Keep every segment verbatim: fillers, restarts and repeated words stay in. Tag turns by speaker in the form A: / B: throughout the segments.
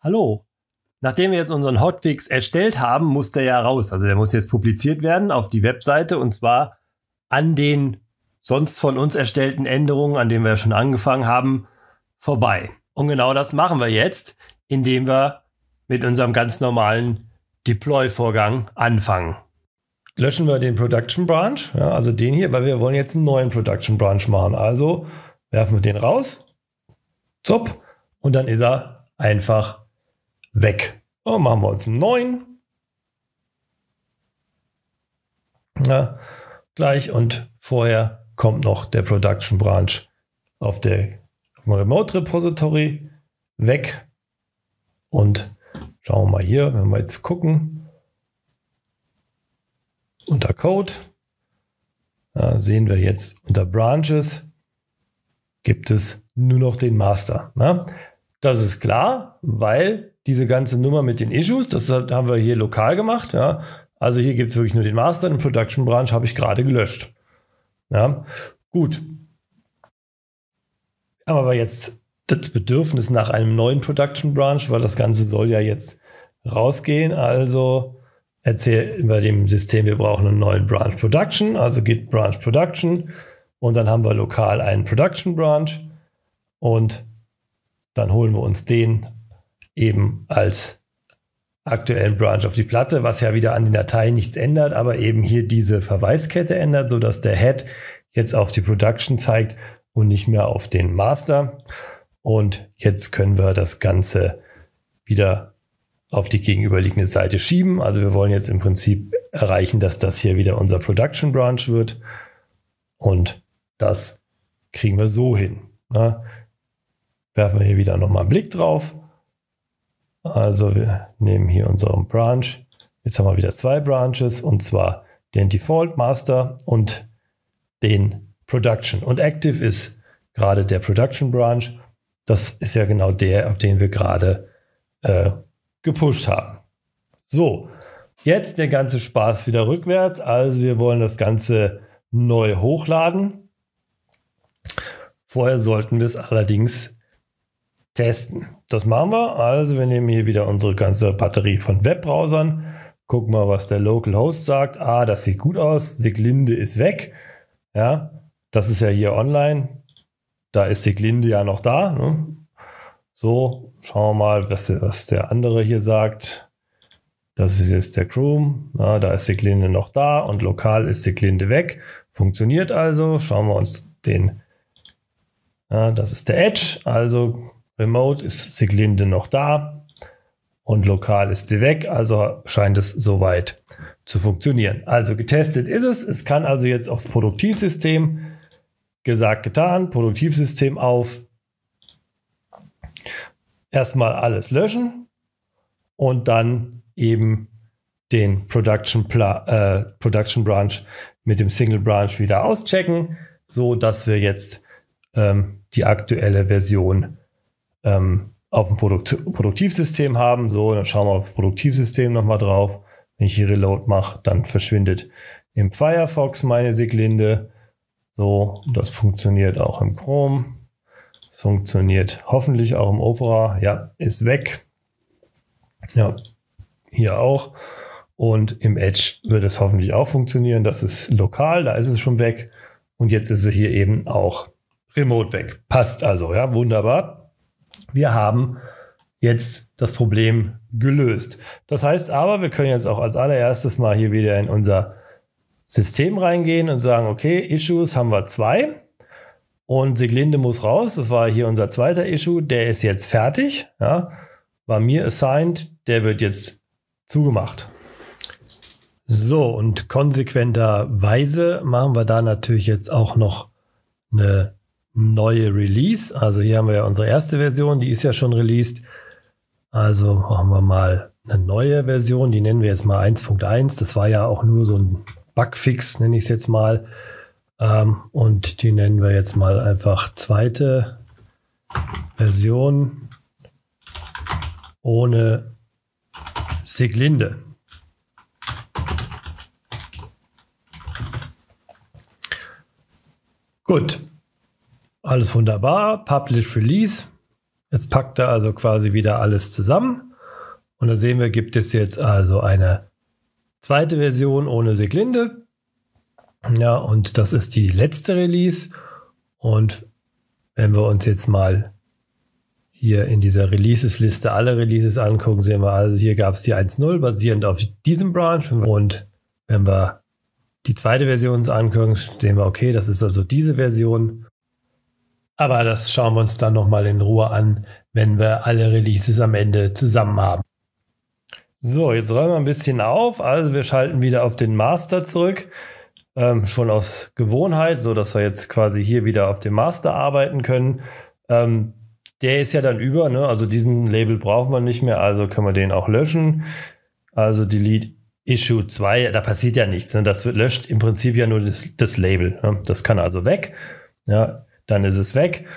A: Hallo. Nachdem wir jetzt unseren Hotfix erstellt haben, muss der ja raus. Also der muss jetzt publiziert werden auf die Webseite und zwar an den sonst von uns erstellten Änderungen, an denen wir schon angefangen haben, vorbei. Und genau das machen wir jetzt, indem wir mit unserem ganz normalen Deploy-Vorgang anfangen. Löschen wir den Production Branch, ja, also den hier, weil wir wollen jetzt einen neuen Production Branch machen. Also werfen wir den raus, zup, und dann ist er einfach weg. Und machen wir uns einen neuen. Ja, gleich und vorher kommt noch der Production Branch auf, der, auf dem Remote Repository weg. Und schauen wir mal hier, wenn wir jetzt gucken, unter Code, ja, sehen wir jetzt unter Branches gibt es nur noch den Master. Ja. Das ist klar, weil diese ganze Nummer mit den Issues, das haben wir hier lokal gemacht. Ja. Also hier gibt es wirklich nur den Master, den Production Branch habe ich gerade gelöscht. Ja. Gut. Haben aber jetzt das Bedürfnis nach einem neuen Production Branch, weil das Ganze soll ja jetzt rausgehen. Also erzählen wir dem System, wir brauchen einen neuen Branch Production, also git Branch Production und dann haben wir lokal einen Production Branch und dann holen wir uns den eben als aktuellen Branch auf die Platte, was ja wieder an den Dateien nichts ändert, aber eben hier diese Verweiskette ändert, sodass der Head jetzt auf die Production zeigt und nicht mehr auf den Master. Und jetzt können wir das Ganze wieder auf die gegenüberliegende Seite schieben. Also wir wollen jetzt im Prinzip erreichen, dass das hier wieder unser Production Branch wird. Und das kriegen wir so hin. Na, werfen wir hier wieder nochmal einen Blick drauf. Also wir nehmen hier unseren Branch. Jetzt haben wir wieder zwei Branches und zwar den Default Master und den Production. Und Active ist gerade der Production Branch. Das ist ja genau der, auf den wir gerade äh, gepusht haben. So, jetzt der ganze Spaß wieder rückwärts. Also wir wollen das Ganze neu hochladen. Vorher sollten wir es allerdings testen. Das machen wir. Also wir nehmen hier wieder unsere ganze Batterie von Webbrowsern. Gucken mal, was der Localhost sagt. Ah, das sieht gut aus. Sieglinde ist weg. Ja, das ist ja hier online. Da ist Sieglinde ja noch da. Ne? So, schauen wir mal, was der, was der andere hier sagt. Das ist jetzt der Chrome. Na, da ist Sieglinde noch da und lokal ist Sieglinde weg. Funktioniert also. Schauen wir uns den. Ja, das ist der Edge. Also Remote ist Sieglinde noch da und lokal ist sie weg. Also scheint es soweit zu funktionieren. Also getestet ist es. Es kann also jetzt aufs Produktivsystem. Gesagt, getan, Produktivsystem auf, erstmal alles löschen und dann eben den Production, äh, Production Branch mit dem Single Branch wieder auschecken, so dass wir jetzt ähm, die aktuelle Version ähm, auf dem Produkt Produktivsystem haben. So, dann schauen wir auf das Produktivsystem nochmal drauf. Wenn ich hier Reload mache, dann verschwindet im Firefox meine Sieglinde. So, das funktioniert auch im Chrome. Es funktioniert hoffentlich auch im Opera. Ja, ist weg. Ja, hier auch. Und im Edge wird es hoffentlich auch funktionieren. Das ist lokal, da ist es schon weg. Und jetzt ist es hier eben auch remote weg. Passt also, ja, wunderbar. Wir haben jetzt das Problem gelöst. Das heißt aber, wir können jetzt auch als allererstes mal hier wieder in unser System reingehen und sagen, okay, Issues haben wir zwei und Sieglinde muss raus. Das war hier unser zweiter Issue. Der ist jetzt fertig. Ja, war mir assigned. Der wird jetzt zugemacht. So, und konsequenterweise machen wir da natürlich jetzt auch noch eine neue Release. Also hier haben wir ja unsere erste Version. Die ist ja schon released. Also machen wir mal eine neue Version. Die nennen wir jetzt mal eins Punkt eins. Das war ja auch nur so ein Bugfix, nenne ich es jetzt mal. Ähm, und die nennen wir jetzt mal einfach zweite Version ohne Sieglinde. Gut, alles wunderbar. Publish Release Jetzt packt er also quasi wieder alles zusammen. Und da sehen wir, gibt es jetzt also eine zweite Version ohne Sieglinde. Ja, und das ist die letzte Release. Und wenn wir uns jetzt mal hier in dieser Releases-Liste alle Releases angucken, sehen wir also, hier gab es die eins Punkt null basierend auf diesem Branch. Und wenn wir die zweite Version uns angucken, sehen wir, okay, das ist also diese Version. Aber das schauen wir uns dann nochmal in Ruhe an, wenn wir alle Releases am Ende zusammen haben. So, jetzt räumen wir ein bisschen auf. Also wir schalten wieder auf den Master zurück. Ähm, schon aus Gewohnheit, so dass wir jetzt quasi hier wieder auf dem Master arbeiten können. Ähm, der ist ja dann über, ne? Also diesen Label brauchen wir nicht mehr, also können wir den auch löschen. Also Delete Issue zwei, da passiert ja nichts. Ne? Das wird, löscht im Prinzip ja nur das, das Label. Ne? Das kann also weg. Ja, dann ist es weg.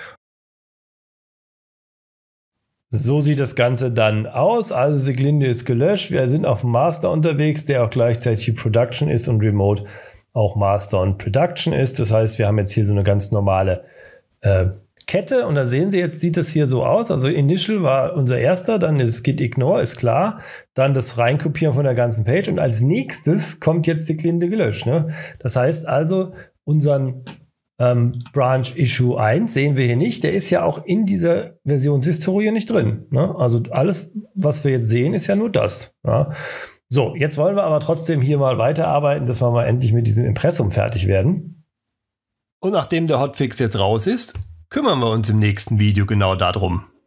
A: So sieht das Ganze dann aus. Also Sieglinde ist gelöscht. Wir sind auf dem Master unterwegs, der auch gleichzeitig Production ist und Remote auch Master und Production ist. Das heißt, wir haben jetzt hier so eine ganz normale äh, Kette und da sehen Sie jetzt, sieht das hier so aus. Also Initial war unser erster, dann ist Git Ignore, ist klar. Dann das Reinkopieren von der ganzen Page und als nächstes kommt jetzt Sieglinde gelöscht. Ne? Das heißt also, unseren ähm, Branch Issue eins sehen wir hier nicht. Der ist ja auch in dieser Versionshistorie nicht drin. Ne? Also alles, was wir jetzt sehen, ist ja nur das. Ja? So, jetzt wollen wir aber trotzdem hier mal weiterarbeiten, dass wir mal endlich mit diesem Impressum fertig werden. Und nachdem der Hotfix jetzt raus ist, kümmern wir uns im nächsten Video genau darum.